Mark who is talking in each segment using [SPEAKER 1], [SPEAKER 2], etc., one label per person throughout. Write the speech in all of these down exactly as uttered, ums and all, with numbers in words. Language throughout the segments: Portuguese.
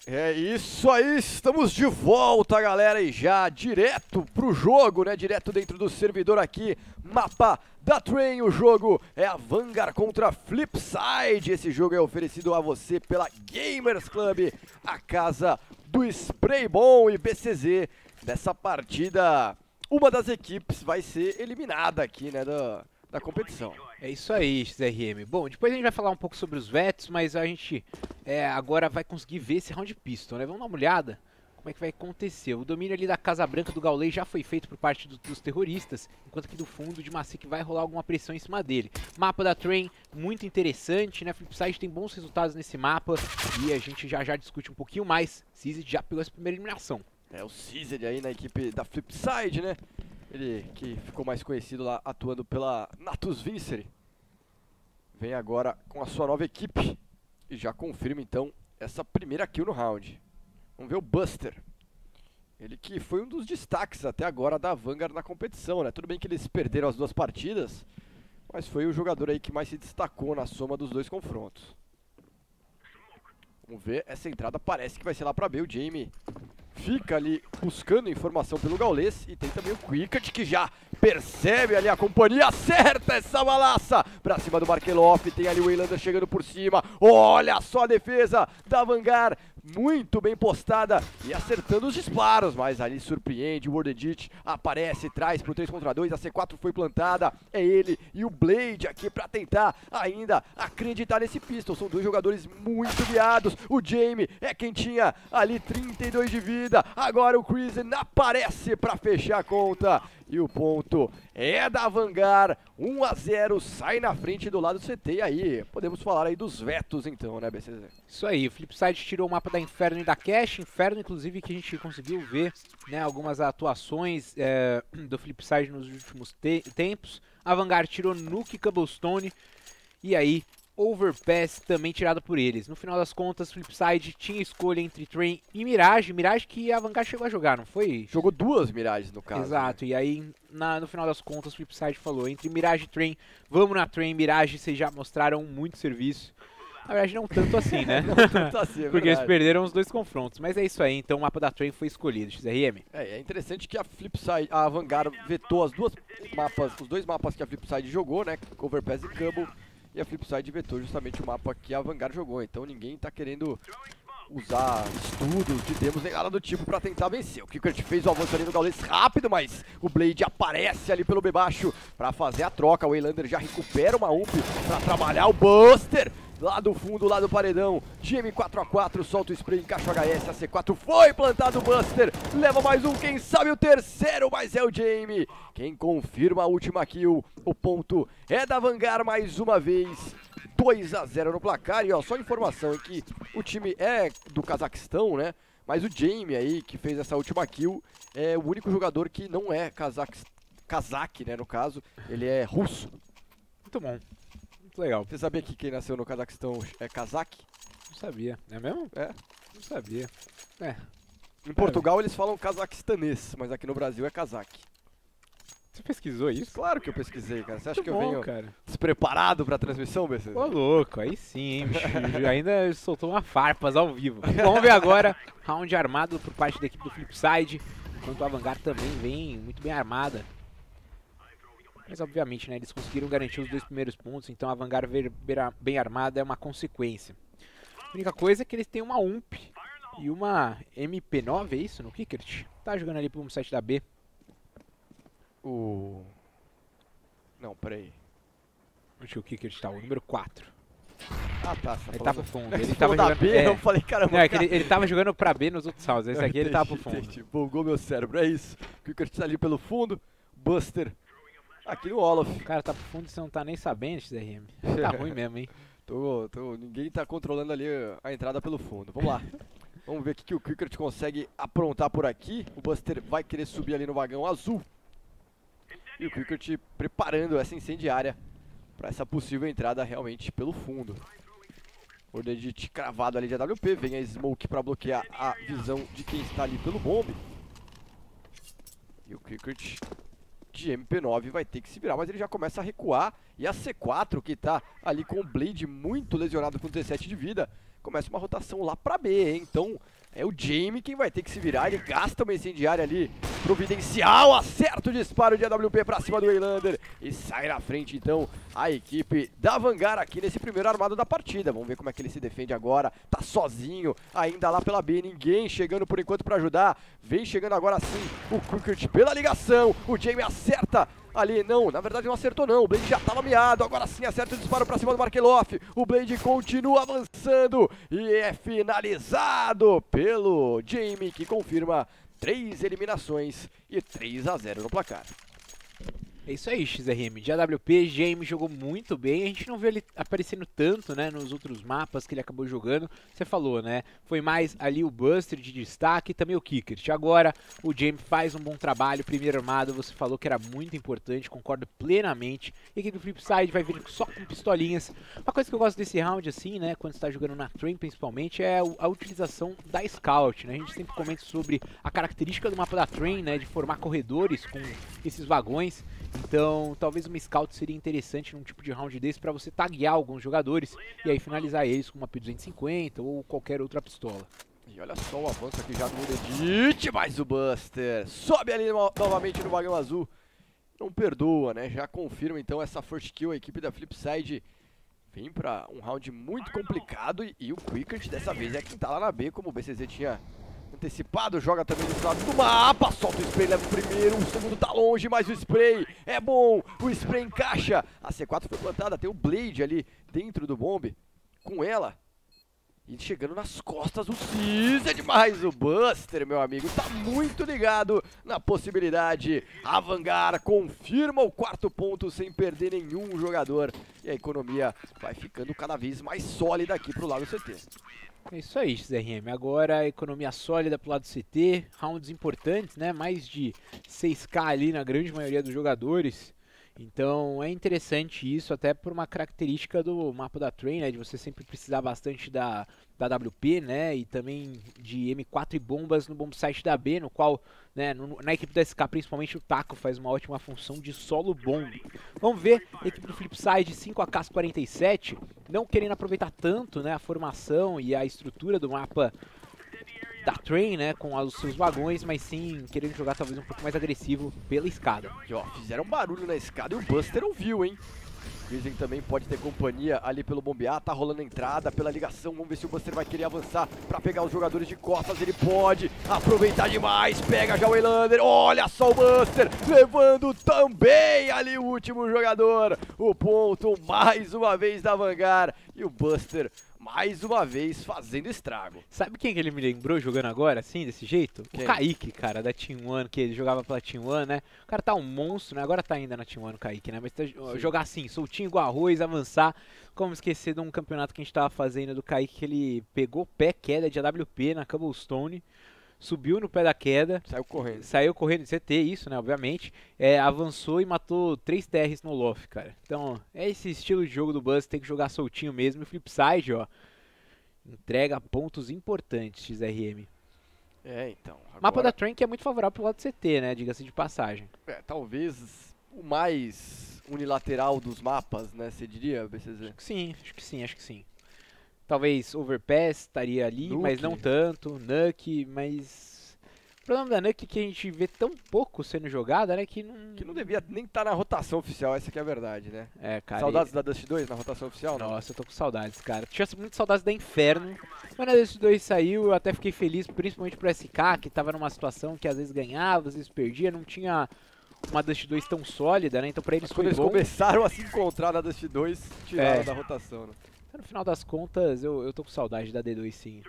[SPEAKER 1] É isso aí, estamos de volta, galera, e já direto pro jogo, né, direto dentro do servidor aqui, mapa da Train. O jogo é a Vanguard contra Flipside. Esse jogo é oferecido a você pela Gamers Club, a casa do Spray Bom e B C Z. Dessa partida, uma das equipes vai ser eliminada aqui, né, da, da competição.
[SPEAKER 2] É isso aí, X R M. Bom, depois a gente vai falar um pouco sobre os vetos, mas a gente é, agora vai conseguir ver esse round pistol, né? Vamos dar uma olhada como é que vai acontecer. O domínio ali da Casa Branca do Gaules já foi feito por parte do, dos terroristas, enquanto que do fundo de Macique vai rolar alguma pressão em cima dele. Mapa da Train, muito interessante, né? Flipside tem bons resultados nesse mapa e a gente já já discute um pouquinho mais. Sized já pegou essa primeira eliminação.
[SPEAKER 1] É o Sized aí na equipe da Flipside, né? Ele que ficou mais conhecido lá atuando pela Natus Vincere. Vem agora com a sua nova equipe e já confirma então essa primeira kill no round. Vamos ver o Buster. Ele que foi um dos destaques até agora da Vanguard na competição, né? Tudo bem que eles perderam as duas partidas, mas foi o jogador aí que mais se destacou na soma dos dois confrontos. Vamos ver, essa entrada parece que vai ser lá pra B. O Jamie fica ali buscando informação pelo Gaules e tem também o Quickert que já percebe ali a companhia, acerta essa balaça pra cima do Markeloff. Tem ali o Weylander chegando por cima, olha só a defesa da Vanguard, muito bem postada e acertando os disparos, mas ali surpreende. O World Edit aparece, traz pro três contra dois, a C quatro foi plantada, é ele e o Blade aqui pra tentar ainda acreditar nesse pistol. São dois jogadores muito viados, o Jamie é quem tinha ali trinta e dois de vida, agora o Crimson aparece pra fechar a conta e o ponto é da Vanguard. Um a zero, sai na frente do lado do C T. E aí, podemos falar aí dos vetos então, né, B C Z?
[SPEAKER 2] Isso aí, o Flipside tirou o mapa da Inferno e da Cash. Inferno, inclusive, que a gente conseguiu ver, né, algumas atuações é, do Flipside nos últimos te tempos. A Vanguard tirou Nuke e Cobblestone. E aí, Overpass também tirado por eles. No final das contas, Flipside tinha escolha entre Train e Mirage. Mirage que a Vanguard chegou a jogar, não foi?
[SPEAKER 1] Jogou duas Mirages no caso.
[SPEAKER 2] Exato,
[SPEAKER 1] né?
[SPEAKER 2] E aí na, no final das contas, Flipside falou entre Mirage e Train, vamos na Train. Mirage, vocês já mostraram muito serviço. Na verdade, não tanto assim, né?
[SPEAKER 1] Não tanto assim, é
[SPEAKER 2] Porque eles
[SPEAKER 1] verdade.
[SPEAKER 2] perderam os dois confrontos. Mas é isso aí, então o mapa da Train foi escolhido, X R M.
[SPEAKER 1] É, é interessante que a Flipside, a Vanguard vetou as duas mapas, os dois mapas que a Flipside jogou, né? Overpass e Cubble. E a Flipside vetou justamente o mapa que a Vanguard jogou. Então ninguém tá querendo usar estudos de demos nem nada do tipo pra tentar vencer. O Quickert fez o avanço ali no Gaules rápido, mas o Blade aparece ali pelo B baixo pra fazer a troca. O Weylander já recupera uma U P pra trabalhar o Buster. Lá do fundo, lá do paredão, G M quatro a quatro, solta o spray, encaixa o H S, a C quatro foi plantado o Buster, leva mais um, quem sabe o terceiro, mas é o Jamie quem confirma a última kill. O ponto é da Vanguard mais uma vez, dois a zero no placar. E ó, só informação é que o time é do Cazaquistão, né, mas o Jamie aí, que fez essa última kill, é o único jogador que não é Kazak, Kazak, né, no caso, ele é russo.
[SPEAKER 2] Muito bom. Muito legal.
[SPEAKER 1] Você sabia que quem nasceu no Cazaquistão é Kazak?
[SPEAKER 2] Não sabia. É mesmo?
[SPEAKER 1] É.
[SPEAKER 2] Não sabia. É.
[SPEAKER 1] Em Portugal eles falam cazaquistanês, mas aqui no Brasil é Kazak.
[SPEAKER 2] Você pesquisou isso?
[SPEAKER 1] Claro que eu pesquisei, cara. Você acha
[SPEAKER 2] Muito
[SPEAKER 1] que eu
[SPEAKER 2] bom,
[SPEAKER 1] venho
[SPEAKER 2] cara.
[SPEAKER 1] despreparado pra transmissão, B C Z?
[SPEAKER 2] Ô, louco, aí sim, hein, bicho. Ainda soltou uma farpas ao vivo. Vamos ver agora, round armado por parte da equipe do Flipside, enquanto a Vanguard também vem muito bem armada. Mas obviamente, né, eles conseguiram garantir os dois primeiros pontos, então a Vanguard ver bem armada é uma consequência. A única coisa é que eles têm uma U M P e uma M P nove, é isso, no Quickert? Tá jogando ali pro site da B.
[SPEAKER 1] O... Não, peraí.
[SPEAKER 2] Onde que o Quickert tá? O número quatro.
[SPEAKER 1] Ah, tá. Você
[SPEAKER 2] Ele
[SPEAKER 1] tá
[SPEAKER 2] tava
[SPEAKER 1] falando...
[SPEAKER 2] fundo. Ele
[SPEAKER 1] Você
[SPEAKER 2] tava
[SPEAKER 1] falou da
[SPEAKER 2] jogando...
[SPEAKER 1] B,
[SPEAKER 2] é.
[SPEAKER 1] eu falei, caramba.
[SPEAKER 2] Não, é que
[SPEAKER 1] cara...
[SPEAKER 2] ele, ele tava jogando pra B nos outros rounds, esse aqui ele tava pro fundo.
[SPEAKER 1] Entendi, bugou meu cérebro, é isso. O Quickert tá ali pelo fundo, Buster aqui no Olof.
[SPEAKER 2] O cara tá pro fundo e você não tá nem sabendo, X R M. Tá ruim mesmo, hein?
[SPEAKER 1] Tô, tô, ninguém tá controlando ali a entrada pelo fundo. Vamos lá. Vamos ver o que, que o Quickert consegue aprontar por aqui. O Buster vai querer subir ali no vagão azul. E o Quickert preparando essa incendiária para essa possível entrada realmente pelo fundo. O Edit cravado ali de A W P. Vem a Smoke para bloquear a visão de quem está ali pelo bombe. E o Quickert de M P nove vai ter que se virar, mas ele já começa a recuar. E a C quatro, que tá ali com o Blade muito lesionado com dezessete de vida, começa uma rotação lá pra B, hein? Então é o Jamie quem vai ter que se virar, ele gasta uma incendiária ali, providencial, acerta o disparo de A W P pra cima do Weylander e sai na frente então a equipe da Vanguard aqui nesse primeiro armado da partida. Vamos ver como é que ele se defende agora, tá sozinho ainda lá pela B, ninguém chegando por enquanto pra ajudar, vem chegando agora sim o Quickert pela ligação, o Jamie acerta ali, não, na verdade não acertou não, o Blade já tava miado, agora sim acerta o disparo pra cima do Markeloff, o Blade continua avançando e é finalizado pelo Jamie, que confirma três eliminações e três a zero no placar.
[SPEAKER 2] É isso aí, X R M. De A W P, Jamie jogou muito bem. A gente não viu ele aparecendo tanto, né, nos outros mapas que ele acabou jogando. Você falou, né? Foi mais ali o Buster de destaque e também o Quickert. Agora, o Jamie faz um bom trabalho. Primeiro armado, você falou que era muito importante. Concordo plenamente. E aqui do Flipside vai vir só com pistolinhas. Uma coisa que eu gosto desse round, assim, né, quando você tá jogando na Train, principalmente, é a utilização da Scout, né? A gente sempre comenta sobre a característica do mapa da Train, né, de formar corredores com esses vagões. Então, talvez uma Scout seria interessante num tipo de round desse para você taguear alguns jogadores e aí finalizar eles com uma P duzentos e cinquenta ou qualquer outra pistola.
[SPEAKER 1] E olha só o avanço aqui já do Edit, mais o Buster. Sobe ali no, novamente no vagão azul. Não perdoa, né? Já confirma então essa first kill. A equipe da Flipside vem para um round muito complicado e, e o Quickert dessa vez é quem tá lá na B, como o B C Z tinha antecipado, joga também desse lado do mapa, solta o spray, leva o primeiro, o segundo tá longe, mas o spray é bom, o spray encaixa, a C quatro foi plantada, tem o Blade ali dentro do bombe, com ela, e chegando nas costas o Cis, é demais, o Buster, meu amigo, tá muito ligado na possibilidade, a Vanguard confirma o quarto ponto sem perder nenhum jogador, e a economia vai ficando cada vez mais sólida aqui pro lado do C T.
[SPEAKER 2] É isso aí, X R M. Agora economia sólida pro lado do C T, rounds importantes, né? Mais de seis K ali na grande maioria dos jogadores. Então é interessante isso, até por uma característica do mapa da Train, né? De você sempre precisar bastante da, da A W P, né? E também de M quatro e bombas no bomb site da B, no qual, né, no, na equipe da S K, principalmente o Taco faz uma ótima função de solo bomb. Vamos ver a equipe do Flipside cinco A K quarenta e sete, não querendo aproveitar tanto, né, a formação e a estrutura do mapa da Train, né, com os seus vagões, mas sim querendo jogar talvez um pouco mais agressivo pela escada.
[SPEAKER 1] E ó, fizeram barulho na escada e o Buster ouviu, hein? Cruising também pode ter companhia ali pelo bombear, tá rolando a entrada pela ligação, vamos ver se o Buster vai querer avançar pra pegar os jogadores de costas, ele pode aproveitar demais, pega já o Weylander, olha só o Buster, levando também ali o último jogador, o ponto mais uma vez da Vanguard, e o Buster mais uma vez fazendo estrago.
[SPEAKER 2] Sabe quem que ele me lembrou jogando agora, assim, desse jeito?
[SPEAKER 1] Quem?
[SPEAKER 2] O Kaique, cara, da Team One, que ele jogava pela Team One, né? O cara tá um monstro, né? Agora tá ainda na Team One o Kaique, né? Mas tá, jogar assim, soltinho igual arroz, avançar. Como esquecer de um campeonato que a gente tava fazendo do Kaique, que ele pegou pé, queda de A W P na Cobblestone, subiu no pé da queda.
[SPEAKER 1] Saiu correndo.
[SPEAKER 2] Saiu correndo, C T, isso, né, obviamente. É, avançou e matou três T Rs no Loft, cara. Então, é esse estilo de jogo do Buzz, tem que jogar soltinho mesmo. E o Flipside, ó, entrega pontos importantes, X R M.
[SPEAKER 1] É, então. Agora...
[SPEAKER 2] Mapa da Train que é muito favorável pro lado do C T, né, diga-se de passagem.
[SPEAKER 1] É, talvez o mais unilateral dos mapas, né, você diria, B C Z?
[SPEAKER 2] Acho que sim, acho que sim, acho que sim. Talvez Overpass estaria ali,
[SPEAKER 1] Nuke.
[SPEAKER 2] mas não tanto. Nuke, mas... O problema da Nuke é que a gente vê tão pouco sendo jogada, né, que não...
[SPEAKER 1] Que não devia nem estar na rotação oficial, essa que é a verdade, né?
[SPEAKER 2] É, cara...
[SPEAKER 1] Saudades
[SPEAKER 2] e...
[SPEAKER 1] da Dust dois na rotação oficial, não?
[SPEAKER 2] Nossa, eu tô com saudades, cara. Tinha muito saudades da Inferno. Quando a Dust dois saiu, eu até fiquei feliz, principalmente pro S K, que tava numa situação que às vezes ganhava, às vezes perdia, não tinha uma Dust dois tão sólida, né, então pra eles
[SPEAKER 1] Mas
[SPEAKER 2] foi
[SPEAKER 1] quando eles
[SPEAKER 2] bom.
[SPEAKER 1] começaram a se encontrar na Dust dois, tiraram
[SPEAKER 2] É.
[SPEAKER 1] da rotação, né?
[SPEAKER 2] No final das contas, eu, eu tô com saudade da D dois, sim.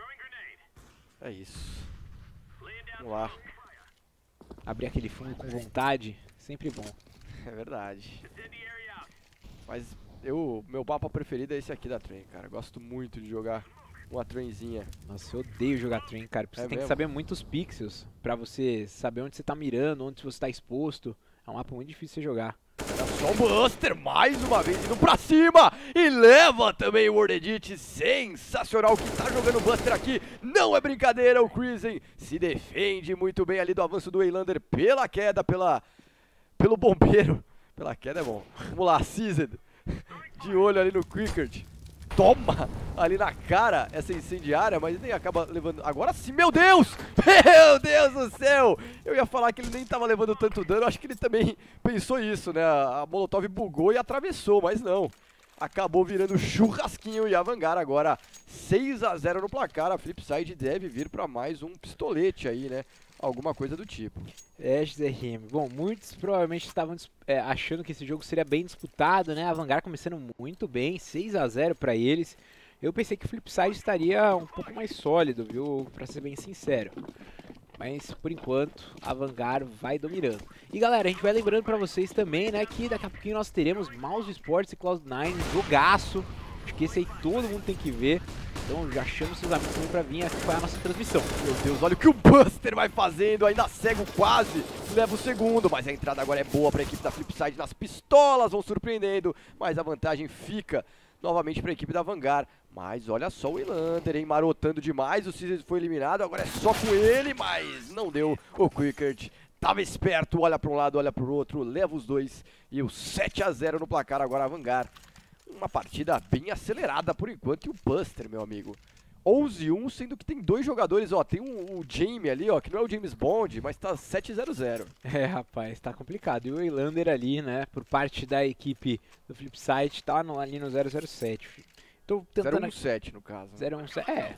[SPEAKER 1] É isso. Vamos lá.
[SPEAKER 2] Abrir aquele fundo com vontade, sempre bom.
[SPEAKER 1] É verdade. Mas eu, meu mapa preferido é esse aqui da Train, cara. Gosto muito de jogar uma Trainzinha.
[SPEAKER 2] Nossa, eu odeio jogar Train, cara. Você
[SPEAKER 1] É
[SPEAKER 2] tem
[SPEAKER 1] mesmo?
[SPEAKER 2] que saber muitos pixels pra você saber onde você tá mirando, onde você tá exposto. É um mapa muito difícil de você jogar.
[SPEAKER 1] Olha só o Buster, mais uma vez indo pra cima. E leva também o World Edit. Sensacional que tá jogando o Buster aqui. Não é brincadeira, o Cruisen se defende muito bem ali do avanço do Weylander pela queda, pela, pelo bombeiro. Pela queda é bom. Vamos lá, Seasoned. De olho ali no Quickert. toma ali na cara essa incendiária, mas nem acaba levando... Agora sim, meu Deus! Meu Deus do céu! Eu ia falar que ele nem tava levando tanto dano, acho que ele também pensou isso, né? A Molotov bugou e atravessou, mas não. Acabou virando churrasquinho e a Vanguard agora seis a zero no placar. A Flipside deve vir para mais um pistolete aí, né? Alguma coisa do tipo.
[SPEAKER 2] É, X R M. Bom, muitos provavelmente estavam é, achando que esse jogo seria bem disputado, né? A Vanguard começando muito bem, seis a zero para eles. Eu pensei que o Flipside estaria um pouco mais sólido, viu? Para ser bem sincero. Mas, por enquanto, a Vanguard vai dominando. E, galera, a gente vai lembrando pra vocês também, né, que daqui a pouquinho nós teremos Mouse Sports e Cloud nine, jogaço. Acho que esse aí todo mundo tem que ver. Então, já chama seus amigos também pra vir acompanhar a nossa transmissão.
[SPEAKER 1] Meu Deus, olha o que o Buster vai fazendo, ainda cego quase, leva o segundo. Mas a entrada agora é boa pra equipe da Flipside nas pistolas, vão surpreendendo. Mas a vantagem fica novamente pra equipe da Vanguard. Mas olha só o Wilander, hein, marotando demais, o Caesar foi eliminado, agora é só com ele, mas não deu. O Quickert tava esperto, olha para um lado, olha para o outro, leva os dois e o sete a zero no placar agora a Vanguard. Uma partida bem acelerada por enquanto e o Buster, meu amigo. onze a um, sendo que tem dois jogadores, ó, tem um, o Jamie ali, ó, que não é o James Bond, mas tá sete a zero zero.
[SPEAKER 2] É, rapaz, tá complicado. E o Wilander ali, né, por parte da equipe do Flipside, tá no, ali no zero zero sete. Tô tentando...
[SPEAKER 1] zero um sete no caso.
[SPEAKER 2] zero um sete, é.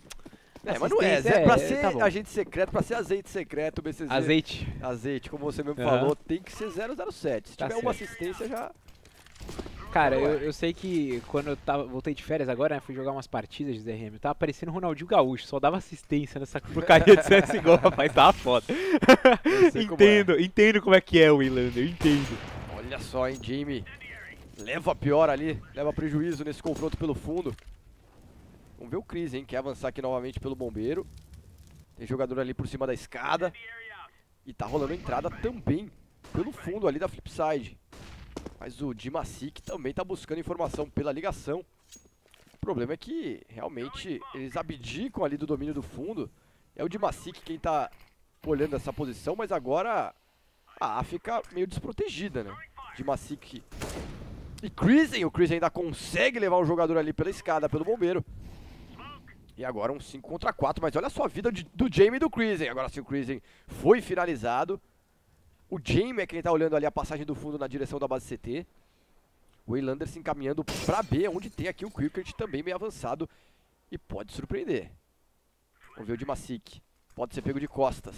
[SPEAKER 1] É, mas não é, é pra ser
[SPEAKER 2] tá
[SPEAKER 1] agente secreto, pra ser azeite secreto, B C Z.
[SPEAKER 2] Azeite.
[SPEAKER 1] Azeite, como você mesmo
[SPEAKER 2] uhum.
[SPEAKER 1] falou, tem que ser zero zero sete. Se
[SPEAKER 2] tá
[SPEAKER 1] tiver
[SPEAKER 2] certo.
[SPEAKER 1] uma assistência já...
[SPEAKER 2] Cara, eu, eu sei que quando eu tava, voltei de férias agora, né, fui jogar umas partidas de Z R M, tava parecendo o Ronaldinho Gaúcho, só dava assistência nessa porcaria de C S G O, rapaz, tava foda. Entendo, como é. entendo como é que é o Wilander, entendo.
[SPEAKER 1] Olha só, hein, Jamie. Leva a pior ali, leva prejuízo nesse confronto pelo fundo. Vamos ver o Chris, hein, quer avançar aqui novamente pelo bombeiro. Tem jogador ali por cima da escada. E tá rolando entrada também pelo fundo ali da Flipside. Mas o Dimasic também tá buscando informação pela ligação. O problema é que realmente eles abdicam ali do domínio do fundo. É o Dimasic quem tá olhando essa posição, mas agora a A fica meio desprotegida, né? Dimasic e Krisen, o Krisen ainda consegue levar um jogador ali pela escada, pelo bombeiro. E agora um cinco contra quatro, mas olha só a vida de, do Jamie e do Krisen. Agora sim o Krisen foi finalizado. O Jamie é quem tá olhando ali a passagem do fundo na direção da base C T. O Wilander se encaminhando pra B, onde tem aqui o Quickert também bem avançado. E pode surpreender. Vamos ver o Dimasic. Pode ser pego de costas.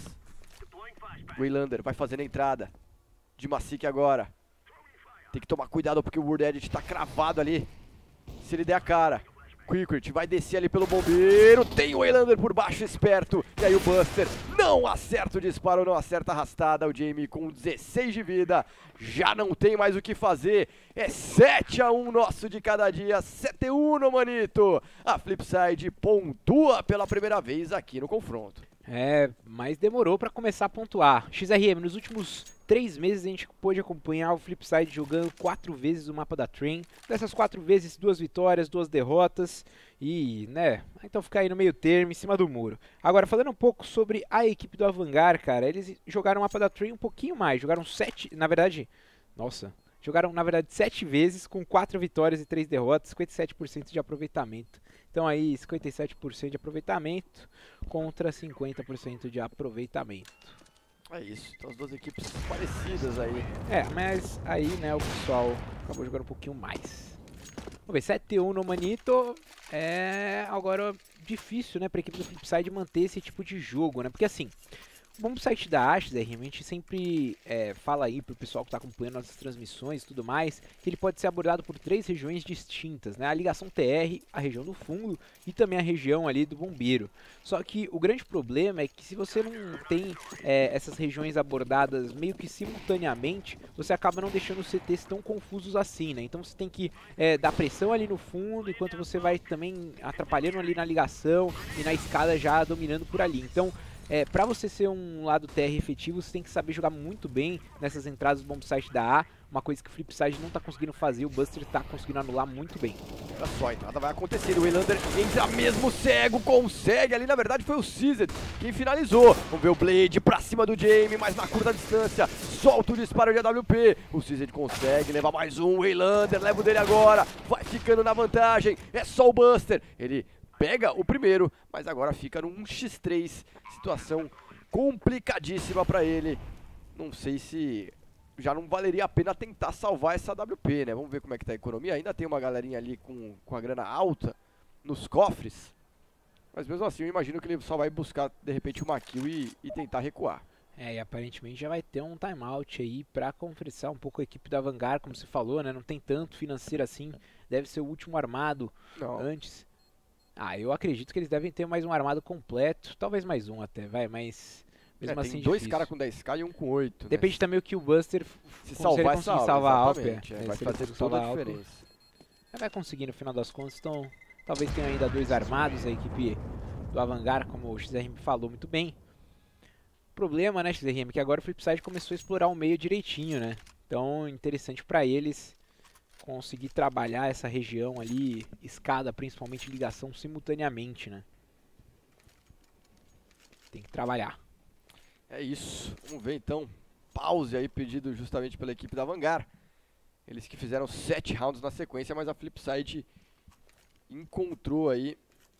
[SPEAKER 1] O Wilander vai fazendo a entrada. Dimasic agora. Tem que tomar cuidado porque o World Edit tá cravado ali. Se ele der a cara. Quickert vai descer ali pelo bombeiro. Tem o Wilander por baixo, esperto. E aí o Buster não acerta o disparo, não acerta a arrastada. O Jamie com dezesseis de vida. Já não tem mais o que fazer. É sete a um nosso de cada dia. sete a um, manito. A Flipside pontua pela primeira vez aqui no confronto.
[SPEAKER 2] É, mas demorou pra começar a pontuar. X R M, nos últimos três meses a gente pôde acompanhar o Flipside jogando quatro vezes o mapa da Train. Dessas quatro vezes, duas vitórias, duas derrotas. E, né, então fica aí no meio termo, em cima do muro. Agora, falando um pouco sobre a equipe do Vanguard, cara, eles jogaram o mapa da Train um pouquinho mais. Jogaram sete, na verdade, nossa... Jogaram, na verdade, sete vezes, com quatro vitórias e três derrotas, cinquenta e sete por cento de aproveitamento. Então aí, cinquenta e sete por cento de aproveitamento contra cinquenta por cento de aproveitamento.
[SPEAKER 1] É isso, então as duas equipes parecidas aí.
[SPEAKER 2] É, mas aí, né, o pessoal acabou jogando um pouquinho mais. Vamos ver, sete a um no Manito é agora difícil, né, pra equipe do Flipside manter esse tipo de jogo, né, porque assim... Bom, pro site da Axis, a gente sempre é, fala aí pro pessoal que está acompanhando nossas transmissões e tudo mais, que ele pode ser abordado por três regiões distintas, né? A ligação T R, a região do fundo e também a região ali do bombeiro. Só que o grande problema é que se você não tem é, essas regiões abordadas meio que simultaneamente, você acaba não deixando os C Ts tão confusos assim, né? Então você tem que é, dar pressão ali no fundo, enquanto você vai também atrapalhando ali na ligação e na escada já dominando por ali. Então... É, para você ser um lado T R efetivo, você tem que saber jogar muito bem nessas entradas do bomb site da A, uma coisa que o Flipside não tá conseguindo fazer, o Buster tá conseguindo anular muito bem.
[SPEAKER 1] Olha só, nada vai acontecer, o Weylander entra mesmo cego, consegue, ali na verdade foi o Caesar quem finalizou. Vamos ver o Blade pra cima do Jamie, mas na curta distância, solta o disparo de A W P, o Caesar consegue levar mais um, o Weylander leva o dele agora, vai ficando na vantagem, é só o Buster, ele pega o primeiro, mas agora fica num xis três, situação complicadíssima pra ele. Não sei se já não valeria a pena tentar salvar essa A W P, né? Vamos ver como é que tá a economia. Ainda tem uma galerinha ali com, com a grana alta nos cofres, mas mesmo assim eu imagino que ele só vai buscar de repente uma kill e, e tentar recuar.
[SPEAKER 2] É, e aparentemente já vai ter um timeout aí pra conversar um pouco a equipe da Vanguard, como você falou, né? Não tem tanto financeiro assim, deve ser o último armado
[SPEAKER 1] Não.
[SPEAKER 2] antes. Ah, eu acredito que eles devem ter mais um armado completo, talvez mais um até, vai, mas mesmo
[SPEAKER 1] É,
[SPEAKER 2] assim
[SPEAKER 1] tem dois
[SPEAKER 2] difícil.
[SPEAKER 1] caras com dez k e um com oito.
[SPEAKER 2] Depende
[SPEAKER 1] né?
[SPEAKER 2] também o que o Buster
[SPEAKER 1] se
[SPEAKER 2] se
[SPEAKER 1] salvar
[SPEAKER 2] ele
[SPEAKER 1] essa
[SPEAKER 2] conseguir salvar a Alper.
[SPEAKER 1] exatamente, é,
[SPEAKER 2] É,
[SPEAKER 1] vai
[SPEAKER 2] se ele
[SPEAKER 1] fazer
[SPEAKER 2] conseguir
[SPEAKER 1] toda a
[SPEAKER 2] salvar a Alper,
[SPEAKER 1] diferença.
[SPEAKER 2] vai conseguir no final das contas, então talvez tenha ainda dois armados, a equipe do Avangar, como o X R M falou muito bem. O problema, né, X R M, é que agora o Flipside começou a explorar o meio direitinho, né? Então, interessante pra eles conseguir trabalhar essa região ali, escada, principalmente ligação, simultaneamente, né? Tem que trabalhar.
[SPEAKER 1] É isso, vamos ver então. Pause aí pedido justamente pela equipe da Vanguard. Eles que fizeram sete rounds na sequência, mas a Flipside encontrou aí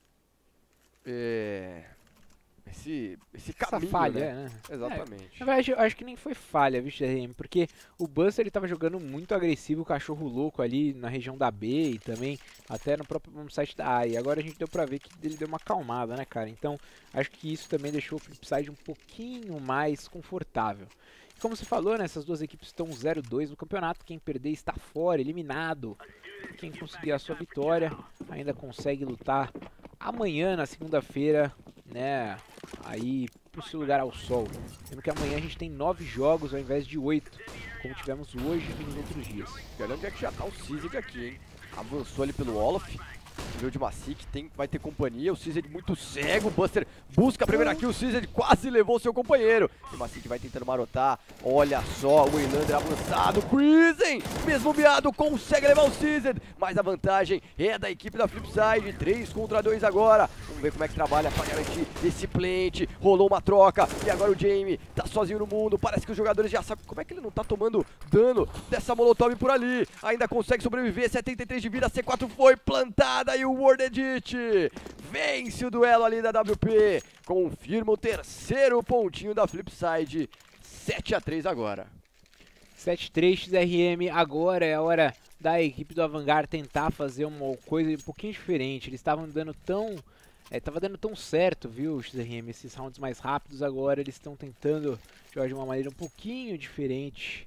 [SPEAKER 1] é, esse, esse
[SPEAKER 2] Essa
[SPEAKER 1] caminho,
[SPEAKER 2] falha,
[SPEAKER 1] né?
[SPEAKER 2] é, né?
[SPEAKER 1] Exatamente.
[SPEAKER 2] Na verdade, eu acho que nem foi falha, viu, X R M? Porque o Buster ele tava jogando muito agressivo, o cachorro louco ali na região da B e também até no próprio no site da A. E agora a gente deu pra ver que ele deu uma acalmada, né, cara? Então, acho que isso também deixou o Flipside um pouquinho mais confortável. E como você falou, né, essas duas equipes estão zero dois no campeonato. Quem perder está fora, eliminado. Quem conseguir a sua vitória ainda consegue lutar amanhã, na segunda-feira, né, aí pro seu lugar ao sol. Lembra que amanhã a gente tem nove jogos ao invés de oito, como tivemos hoje e nos outros dias.
[SPEAKER 1] E olha onde é que já tá o Caesar aqui, hein? Avançou ali pelo Olaf. Nível de Macique, tem, vai ter companhia. O Caesar muito cego. O Buster busca a primeira kill. O Caesar quase levou seu companheiro. E o Macique vai tentando marotar. Olha só, o Weylander avançado. Cruisen, mesmo miado, consegue levar o Caesar. Mas a vantagem é da equipe da Flipside. três contra dois agora. Vamos ver como é que trabalha para garantir esse plant. Rolou uma troca. E agora o Jamie tá sozinho no mundo. Parece que os jogadores já sabem como é que ele não tá tomando dano dessa molotov por ali. Ainda consegue sobreviver. setenta e três de vida. C quatro foi plantada. E o World Edit vence o duelo ali da W P. Confirma o terceiro pontinho da Flipside. sete a três agora.
[SPEAKER 2] sete a três X R M. Agora é a hora da equipe do Avangar tentar fazer uma coisa um pouquinho diferente. Eles estavam dando tão... É, tava dando tão certo, viu, X R M? Esses rounds mais rápidos agora eles estão tentando jogar de uma maneira um pouquinho diferente.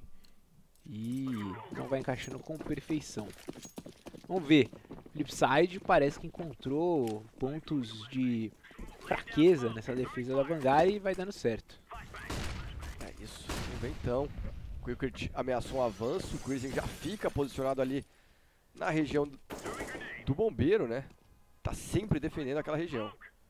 [SPEAKER 2] E não vai encaixando com perfeição. Vamos ver. Flipside parece que encontrou pontos de fraqueza nessa defesa da Vanguard e vai dando certo.
[SPEAKER 1] É isso. Vamos ver então. O Quickert ameaçou um avanço. O Cruising já fica posicionado ali na região do bombeiro, né? Tá sempre defendendo aquela região.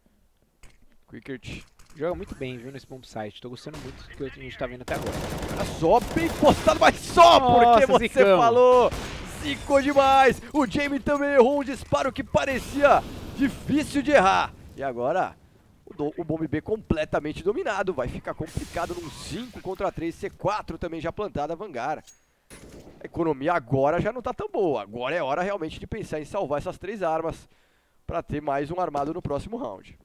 [SPEAKER 1] Quickert
[SPEAKER 2] joga muito bem, viu, nesse bomb site. Tô gostando muito do que a gente tá vendo até agora.
[SPEAKER 1] Olha só, bem postado, mas só porque
[SPEAKER 2] Nossa,
[SPEAKER 1] você
[SPEAKER 2] Zicão.
[SPEAKER 1] falou. Zicou demais. O Jamie também errou um disparo que parecia difícil de errar. E agora o, do, o bomb B completamente dominado. Vai ficar complicado num cinco contra três. C quatro também já plantada a Vanguard. A economia agora já não tá tão boa. Agora é hora realmente de pensar em salvar essas três armas para ter mais um armado no próximo round.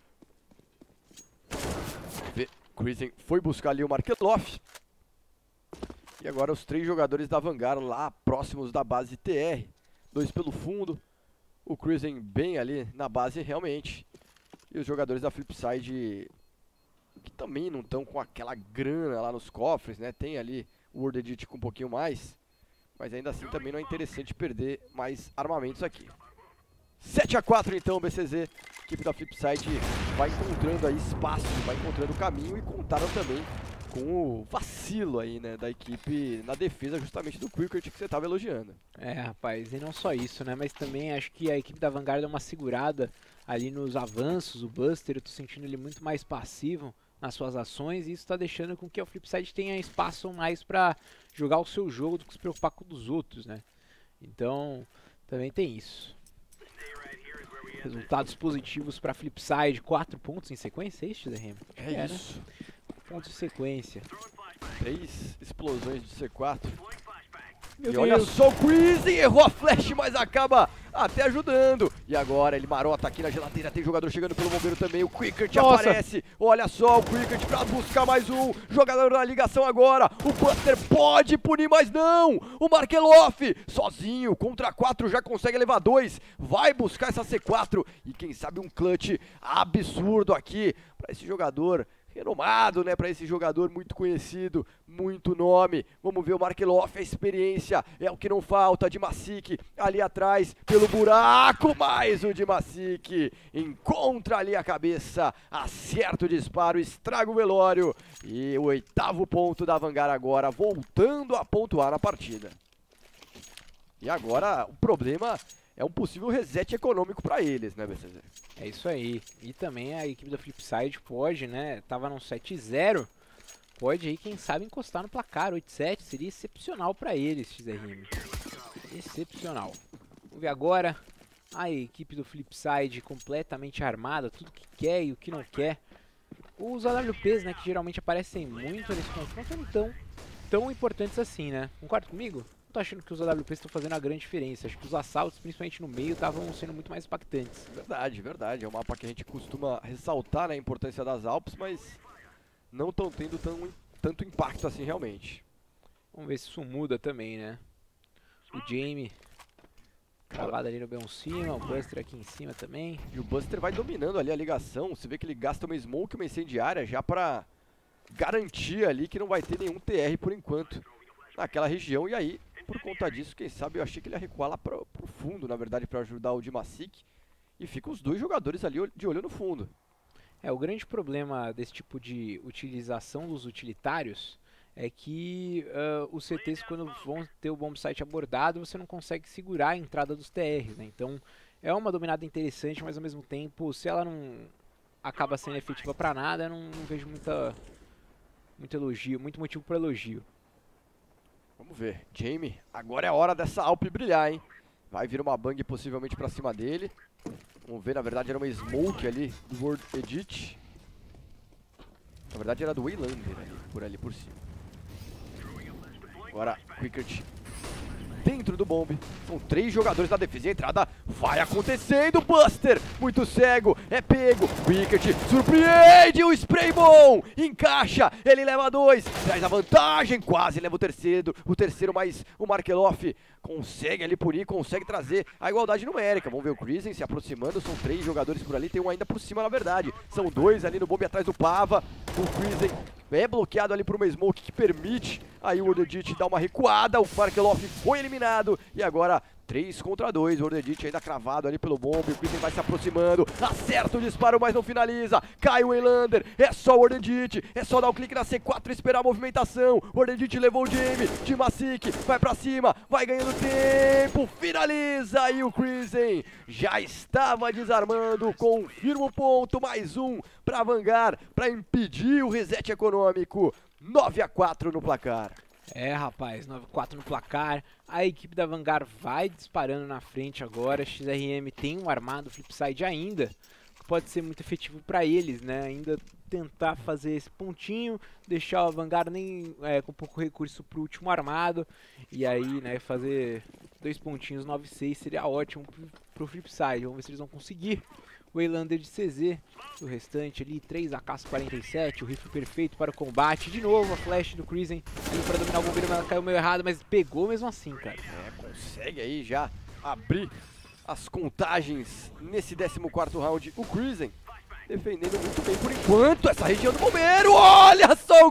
[SPEAKER 1] Cruisen foi buscar ali o Markeloff. E agora os três jogadores da Vanguard lá próximos da base T R. Dois pelo fundo. O Cruisen bem ali na base realmente. E os jogadores da Flipside que também não estão com aquela grana lá nos cofres, né? Tem ali o World Edit com um pouquinho mais. Mas ainda assim também não é interessante perder mais armamentos aqui. sete a quatro então, B C Z. A equipe da Flipside vai encontrando aí espaço, vai encontrando caminho e contaram também com o vacilo aí, né, da equipe na defesa justamente do Quickert que você estava elogiando.
[SPEAKER 2] É, rapaz, e não só isso, né, mas também acho que a equipe da Vanguard deu uma segurada ali nos avanços, o Buster, eu tô sentindo ele muito mais passivo nas suas ações, e isso está deixando com que o Flipside tenha espaço mais para jogar o seu jogo do que se preocupar com o dos outros, né? Então, também tem isso. Resultados positivos para Flipside, quatro pontos em sequência, é isso, D R M?
[SPEAKER 1] É, é isso.
[SPEAKER 2] Né? Pontos em sequência.
[SPEAKER 1] Três explosões de C quatro.
[SPEAKER 2] Meu
[SPEAKER 1] e
[SPEAKER 2] Deus.
[SPEAKER 1] olha só o Crazy, errou a flash, mas acaba até ajudando. E agora ele marota aqui na geladeira, tem jogador chegando pelo bombeiro também, o Quickert aparece. Olha só o Quickert pra buscar mais um jogador na ligação agora. O Buster pode punir, mas não. O Markeloff sozinho, contra quatro, já consegue levar dois. Vai buscar essa C quatro e quem sabe um clutch absurdo aqui pra esse jogador renomado, né, para esse jogador muito conhecido, muito nome. Vamos ver o Markeloff, a experiência é o que não falta. Dimasic ali atrás pelo buraco, mais o Dimasic encontra ali a cabeça, acerta o disparo, estraga o velório e o oitavo ponto da Vanguard agora voltando a pontuar na partida. E agora o problema é um possível reset econômico para eles, né, B C Z?
[SPEAKER 2] É isso aí. E também a equipe da Flipside pode, né, tava num sete zero, pode aí, quem sabe, encostar no placar. Oito sete seria excepcional para eles, X R M. Excepcional. Vamos ver agora a equipe do Flipside completamente armada, tudo que quer e o que não quer. Os A W Ps, né, que geralmente aparecem muito nesse confronto, não tão, tão importantes assim, né? Concorda comigo? Tô achando que os A W Ps estão fazendo a grande diferença. Acho que os assaltos, principalmente no meio, estavam sendo muito mais impactantes.
[SPEAKER 1] Verdade, verdade. É um mapa que a gente costuma ressaltar, né, a importância das Alpes, mas não estão tendo tão, tanto impacto assim realmente.
[SPEAKER 2] Vamos ver se isso muda também, né? O Jamie travado ali no B um cima, o Buster aqui em cima também.
[SPEAKER 1] E o Buster vai dominando ali a ligação. Você vê que ele gasta uma smoke, uma incendiária já pra garantir ali que não vai ter nenhum T R por enquanto naquela região. E aí, por conta disso, quem sabe eu achei que ele ia recuar lá pro, pro fundo, na verdade, pra ajudar o Dimasic. E ficam os dois jogadores ali de olho no fundo.
[SPEAKER 2] É, o grande problema desse tipo de utilização dos utilitários é que uh, os C Ts, quando vão ter o bomb site abordado, você não consegue segurar a entrada dos T Rs, né? Então, é uma dominada interessante, mas ao mesmo tempo, se ela não acaba sendo efetiva pra nada, eu não, não vejo muita, muito elogio, muito motivo para elogio.
[SPEAKER 1] Vamos ver. Jamie, agora é a hora dessa Alp brilhar, hein? Vai vir uma bang possivelmente pra cima dele. Vamos ver, na verdade era uma smoke ali do World Edit. Na verdade era do Waylander ali, por ali por cima. Agora, Quickert dentro do bombe. São três jogadores na defesa e a entrada vai acontecendo. Buster, muito cego, é pego. Quickert surpreende, o spray bom, encaixa, ele leva dois, traz a vantagem, quase leva o terceiro. O terceiro, mais o Markeloff consegue ali punir, consegue trazer a igualdade numérica. Vamos ver o Crazy se aproximando, são três jogadores por ali, tem um ainda por cima na verdade. São dois ali no bombe atrás do Pava. O Crazy é bloqueado ali por uma smoke que permite aí o World Edit dar uma recuada. O Markeloff foi eliminado e agora três contra dois. O World Edit ainda cravado ali pelo bombe. O Crazy vai se aproximando, acerta o disparo, mas não finaliza. Cai o Waylander, é só o World Edit, é só dar o clique na C quatro e esperar a movimentação. O World Edit levou o Jamie, Dimasic vai pra cima, vai ganhando tempo, finaliza e o Crazy já estava desarmando, confirma o ponto, mais um pra Vanguard, pra impedir o reset econômico. nove a quatro no placar.
[SPEAKER 2] É, rapaz, nove a quatro no placar. A equipe da Vanguard vai disparando na frente agora. X R M tem um armado Flipside ainda, que pode ser muito efetivo para eles, né? Ainda tentar fazer esse pontinho, deixar a Vanguard nem é, com pouco recurso pro último armado. E aí, né, fazer dois pontinhos, nove a seis seria ótimo pro, pro Flipside. Vamos ver se eles vão conseguir. O Waylander de C Z, o restante ali, três A Ks quarenta e sete, o rifle perfeito para o combate. De novo a flash do Crazy ali para dominar o bombeiro, mas ela caiu meio errado, mas pegou mesmo assim, cara.
[SPEAKER 1] É, consegue aí já abrir as contagens nesse décimo quarto round. O Crazy defendendo muito bem por enquanto essa região do bombeiro. Olha só o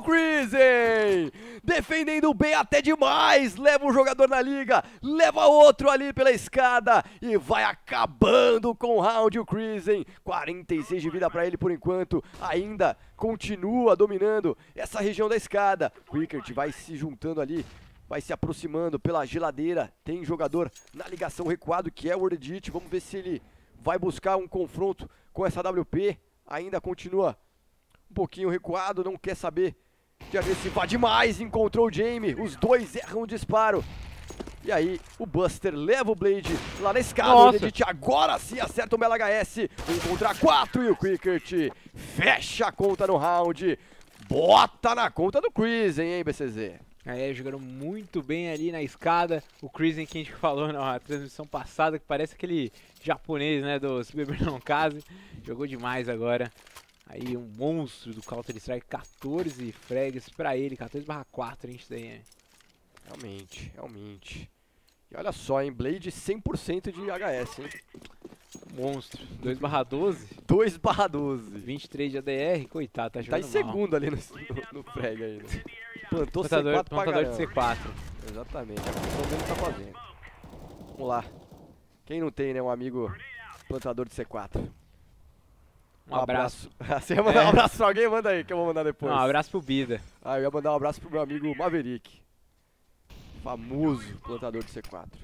[SPEAKER 1] Crazy defendendo bem até demais. Leva um jogador na liga, leva outro ali pela escada e vai acabando com o round. O Crazy, quarenta e seis de vida pra ele por enquanto. Ainda continua dominando essa região da escada. Quickert vai se juntando ali, vai se aproximando pela geladeira. Tem jogador na ligação recuado que é o World Edit. Vamos ver se ele vai buscar um confronto com essa A W P. Ainda continua um pouquinho recuado, não quer saber de agressivar demais, encontrou o Jamie, os dois erram o disparo. E aí, o Buster leva o Blade lá na escada, o Edit agora sim acerta o Mela H S, um contra quatro e o Cricket fecha a conta no round, bota na conta do Cruisen, hein, B C Z?
[SPEAKER 2] Aí, jogando muito bem ali na escada, o Cruisen que a gente falou na transmissão passada, que parece aquele japonês, né, do Se Beber Não Case, jogou demais agora. Aí um monstro do Counter-Strike, quatorze frags pra ele, quatorze barra quatro, hein, isso daí, né?
[SPEAKER 1] Realmente, realmente. E olha só, hein, Blade cem por cento de H S, hein?
[SPEAKER 2] Monstro. dois barra doze.
[SPEAKER 1] dois barra doze.
[SPEAKER 2] vinte e três de A D R, coitado, tá jogando
[SPEAKER 1] Tá em
[SPEAKER 2] mal.
[SPEAKER 1] segundo ali no, no, no frag ainda. Plantou
[SPEAKER 2] Plantador,
[SPEAKER 1] C quatro pra
[SPEAKER 2] plantador de
[SPEAKER 1] caramba.
[SPEAKER 2] C quatro.
[SPEAKER 1] Exatamente, é o que o Flamengo tá fazendo. Vamos lá. Quem não tem, né, um amigo plantador de C quatro?
[SPEAKER 2] Um abraço.
[SPEAKER 1] Você ia mandar
[SPEAKER 2] É.
[SPEAKER 1] um abraço pra alguém? Manda aí, que eu vou mandar depois.
[SPEAKER 2] Não, um abraço pro Bida.
[SPEAKER 1] Ah, eu ia mandar um abraço pro meu amigo Maverick. Famoso plantador de C quatro.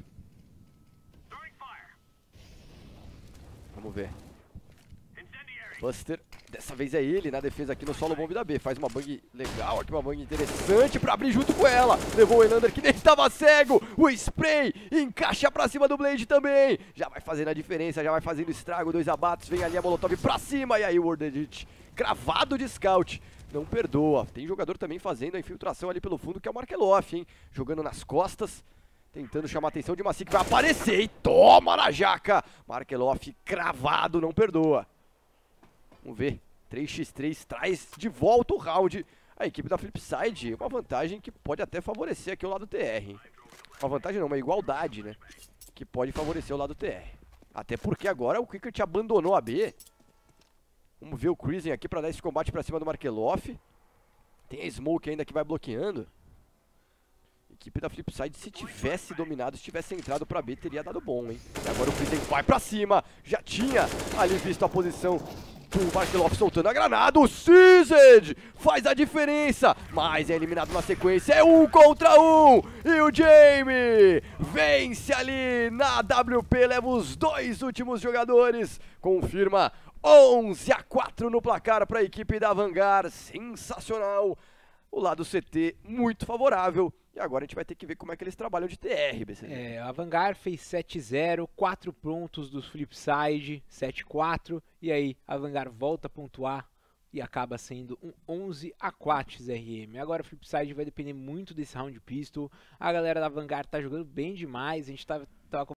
[SPEAKER 1] Vamos ver. Buster, dessa vez é ele na defesa aqui no solo bomb da B. Faz uma bang legal aqui, uma bang interessante pra abrir junto com ela. Levou o Elander que nem estava cego. O spray encaixa pra cima do Blade também. Já vai fazendo a diferença, já vai fazendo estrago. Dois abates, vem ali a Molotov pra cima. E aí o World Edit cravado de scout. Não perdoa. Tem jogador também fazendo a infiltração ali pelo fundo, que é o Markeloff, hein? Jogando nas costas. Tentando chamar a atenção de Maci, que vai aparecer. E toma na jaca. Markeloff cravado, não perdoa. Vamos ver. três contra três traz de volta o round. A equipe da Flipside. Uma vantagem que pode até favorecer aqui o lado T R. Hein? Uma vantagem não, uma igualdade, né? Que pode favorecer o lado T R. Até porque agora o Cricket abandonou a B. Vamos ver o Cruisen aqui pra dar esse combate pra cima do Markeloff. Tem a Smoke ainda que vai bloqueando. A equipe da Flipside, se tivesse dominado, se tivesse entrado pra B, teria dado bom, hein? E agora o Cruisen vai pra cima. Já tinha ali visto a posição do Markeloff soltando a granada. O Sized faz a diferença, mas é eliminado na sequência. É um contra um. E o Jamie vence ali na W P. Leva os dois últimos jogadores. Confirma onze a quatro no placar para a equipe da Vanguard. Sensacional. O lado C T muito favorável. E agora a gente vai ter que ver como é que eles trabalham de T R, B C.
[SPEAKER 2] É, a Vanguard fez sete a zero, quatro pontos dos Flipside, sete a quatro. E aí a Vanguard volta a pontuar e acaba sendo um onze a quatro X R M. Agora o Flipside vai depender muito desse round pistol. A galera da Vanguard tá jogando bem demais. A gente tá